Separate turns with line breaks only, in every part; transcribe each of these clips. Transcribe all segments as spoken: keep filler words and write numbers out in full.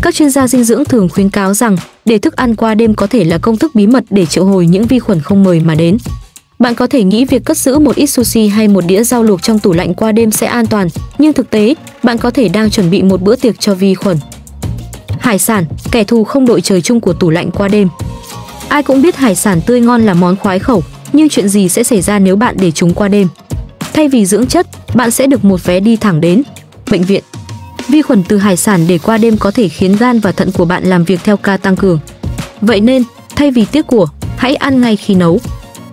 Các chuyên gia dinh dưỡng thường khuyến cáo rằng để thức ăn qua đêm có thể là công thức bí mật để triệu hồi những vi khuẩn không mời mà đến. Bạn có thể nghĩ việc cất giữ một ít sushi hay một đĩa rau luộc trong tủ lạnh qua đêm sẽ an toàn, nhưng thực tế, bạn có thể đang chuẩn bị một bữa tiệc cho vi khuẩn. Hải sản, kẻ thù không đội trời chung của tủ lạnh qua đêm. Ai cũng biết hải sản tươi ngon là món khoái khẩu, nhưng chuyện gì sẽ xảy ra nếu bạn để chúng qua đêm? Thay vì dưỡng chất, bạn sẽ được một vé đi thẳng đến bệnh viện. Vi khuẩn từ hải sản để qua đêm có thể khiến gan và thận của bạn làm việc theo ca tăng cường. Vậy nên, thay vì tiếc của, hãy ăn ngay khi nấu.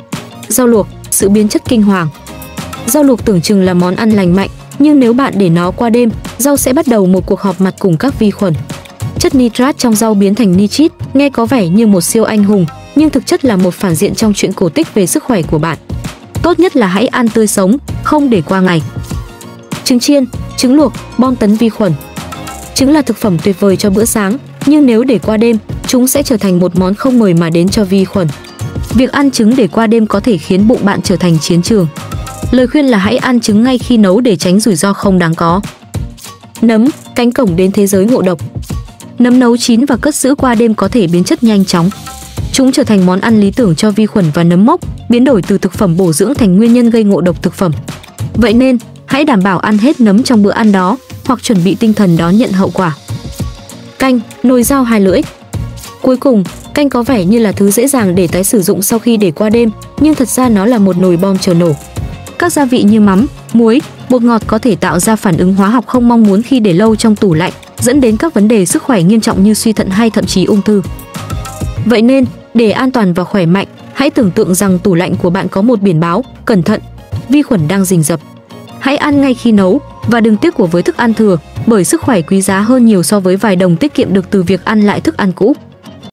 Rau luộc, sự biến chất kinh hoàng. Rau luộc tưởng chừng là món ăn lành mạnh, nhưng nếu bạn để nó qua đêm, rau sẽ bắt đầu một cuộc họp mặt cùng các vi khuẩn. Chất nitrat trong rau biến thành nitrit, nghe có vẻ như một siêu anh hùng, nhưng thực chất là một phản diện trong chuyện cổ tích về sức khỏe của bạn. Tốt nhất là hãy ăn tươi sống, không để qua ngày. Trứng chiên, trứng luộc, bom tấn vi khuẩn. Trứng là thực phẩm tuyệt vời cho bữa sáng, nhưng nếu để qua đêm, chúng sẽ trở thành một món không mời mà đến cho vi khuẩn. Việc ăn trứng để qua đêm có thể khiến bụng bạn trở thành chiến trường. Lời khuyên là hãy ăn trứng ngay khi nấu để tránh rủi ro không đáng có. Nấm, cánh cổng đến thế giới ngộ độc. Nấm nấu chín và cất giữ qua đêm có thể biến chất nhanh chóng. Chúng trở thành món ăn lý tưởng cho vi khuẩn và nấm mốc, biến đổi từ thực phẩm bổ dưỡng thành nguyên nhân gây ngộ độc thực phẩm. Vậy nên, hãy đảm bảo ăn hết nấm trong bữa ăn đó, hoặc chuẩn bị tinh thần đón nhận hậu quả. Canh, nồi dao hai lưỡi. Cuối cùng, canh có vẻ như là thứ dễ dàng để tái sử dụng sau khi để qua đêm, nhưng thật ra nó là một nồi bom chờ nổ. Các gia vị như mắm, muối, bột ngọt có thể tạo ra phản ứng hóa học không mong muốn khi để lâu trong tủ lạnh, dẫn đến các vấn đề sức khỏe nghiêm trọng như suy thận hay thậm chí ung thư. Vậy nên, để an toàn và khỏe mạnh, hãy tưởng tượng rằng tủ lạnh của bạn có một biển báo, cẩn thận, vi khuẩn đang rình rập. Hãy ăn ngay khi nấu và đừng tiếc của với thức ăn thừa, bởi sức khỏe quý giá hơn nhiều so với vài đồng tiết kiệm được từ việc ăn lại thức ăn cũ.